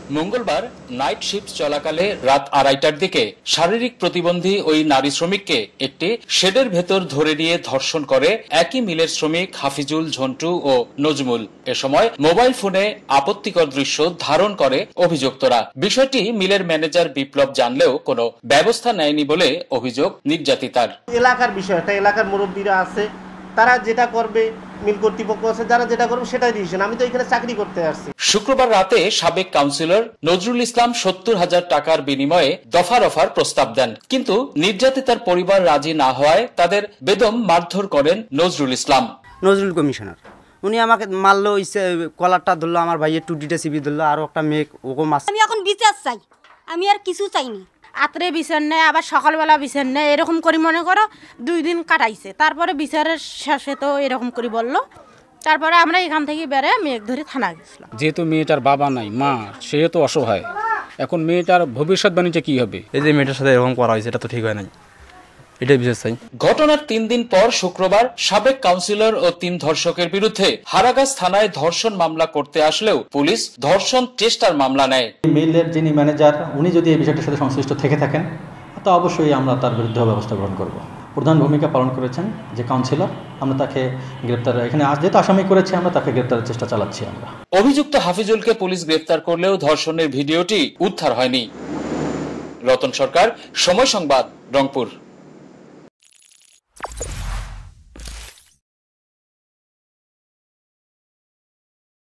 মঙ্গলবার night shift চলাকালে রাত 2:30টার দিকে শারীরিক প্রতিবন্ধী ওই নারী শ্রমিককে একটি শেডের ভেতর ধরে নিয়ে ধর্ষণ করে একই মিলের শ্রমিক হাফিজুল, ঝন্টু ও নজমুল। এ সময় মোবাইল ফোনে আপত্তিকর দৃশ্য ধারণ করে অভিযুক্তরা। বিষয়টি মিলের ম্যানেজার বিপ্লব জানলেও কোনো ব্যবস্থা নেয়নি বলে অভিযোগ নির্যাতিতার। এলাকার বিষয়, একটা এলাকার মুরব্বীরা আছে, তারা যেটা করবে, মিল কর্তৃপক্ষ আছে, যারা যেটা করবে সেটাই ডিসিশন। আমি তো এখানে চাকরি করতে আসছি। শুক্রবার রাতে সাবেক কাউন্সিলর নজরুল ইসলাম 70,000 টাকার বিনিময়ে দফা রফার প্রস্তাব দেন, কিন্তু নির্যাতিতার পরিবার রাজি না হওয়ায় তাদের বেদম মারধর করেন নজরুল ইসলাম। নজরুল কমিশনার উনি আমাকে মারলো, কলারটা ধরলো, আমার ভাইয়ের টুটিটা চিপি ধরলো, আরো একটা মেয়ে ওকে মারছে। আমি এখন বিচার চাই, আমি আর কিছু চাইনি। আত্রে বিচার নেয়, আবার সকালবেলা বিচার নেয়, এরকম করে মনে করো 2 দিন কাটাইছে। তারপরে বিচারের শেষে তো এরকম করে বললো। তারপরে আমরা এখান থেকে বেড়ে মেয়ে ধরে থানা গেছিলাম। যেহেতু মেয়েটার বাবা নাই, মা সেহেতু অসহায়, এখন মেয়েটার ভবিষ্যৎবাণীটা কি হবে? এই যে মেয়েটার সাথে এরকম করা হয়েছে, এটা তো ঠিক হয় নাই, এটাই বিশেষ চাই। ঘটনার 3 দিন পর শুক্রবার সাবেক কাউন্সিলর ও 3 ধর্ষকের বিরুদ্ধে হারাগাছ থানায় ধর্ষণ মামলা করতে আসলেও পুলিশ ধর্ষণ চেষ্টার মামলা নেয়। মিলের যিনি ম্যানেজার, উনি যদি এই বিষয়টার সাথে সংশ্লিষ্ট থেকে থাকেন, তো অবশ্যই আমরা তার বিরুদ্ধে ব্যবস্থা গ্রহণ করব। প্রধান ভূমিকা পালন করেছেন যে কাউন্সিলর, আমরা তাকে গ্রেপ্তার, এখানে যেহেতু আসামি করেছি, আমরা তাকে গ্রেপ্তারের চেষ্টা চালাচ্ছি। আমরা অভিযুক্ত হাফিজুলকে পুলিশ গ্রেপ্তার করলেও ধর্ষণের ভিডিওটি উদ্ধার হয়নি। রতন সরকার, সময় সংবাদ, রংপুর।